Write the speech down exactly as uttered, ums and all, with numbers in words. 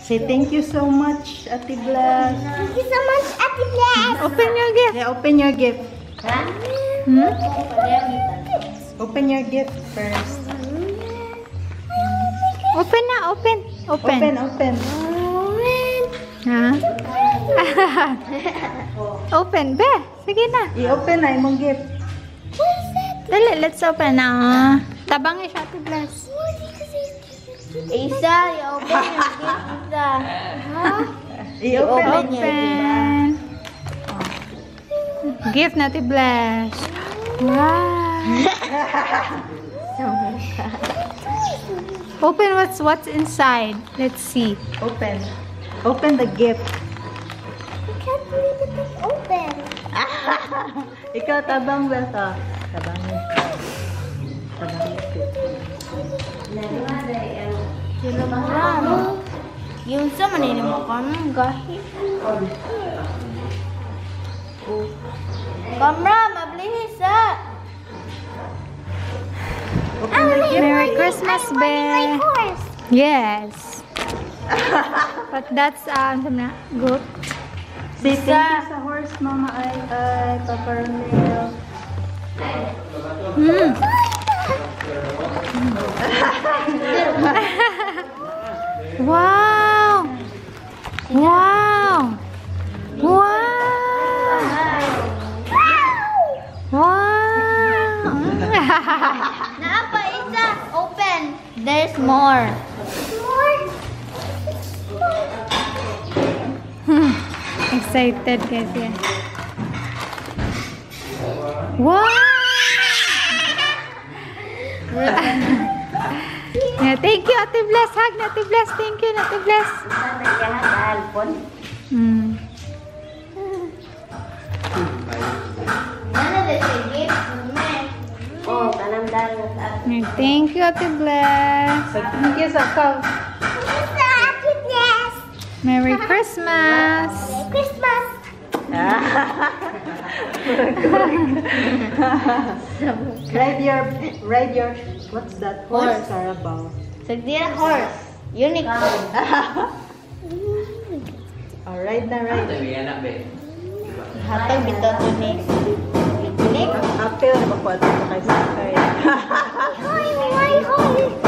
Say thank you so much, Ate Blas. Thank you so much, Ate Blas. Open your gift. Yeah, open your gift. Hmm? Open your gift first. Open na, open. Open. Open, open. Ha? Open, be. Sige na. I-open na imong gift. Dali, let's open na. Tabang eh siya, Ate Blas. Isa, i-open yung gift, Isa. Ha? I-open na Open. Gift na, Ate Blas. Wow. Open what's what's inside. Let's see. Open. Open the gift. I can't believe it is open. Ikaw, tabang Blas. Oh. Tabang yung Tabang yung gift. Ram. Yung sa manini mo ka ng gahi. Kamra, mablihis ha. Open the gift. Merry Christmas, be. Yes. But that's uh, ano na, good. Say thank you sa horse, Mama Ay Ay, Papa Romeo. Hmm. Wow! Wow! Wow! Wow! Naapa, Isa. Open. There's more. More? Excited guys yan. Wow! Yeah, thank you, Ate Blas. Hug na, Ate Blas. Thank you, Ate Blas. Mm. Ano na siya gift? Oh, kanamdan na sa Yeah, thank you, Ate Blas. Thank you sa ikaw. Isa, Ate Blas. Merry Christmas. Merry Christmas. Ride your, ride your, what's that? Horse, Horse. Carabao. Sagdira horse. Unicorn. Oh, ride na, ride. Hatag bitaw to ni. Nick. Apel na ba po ito kay Sakay? Hoy, hoy, hoy.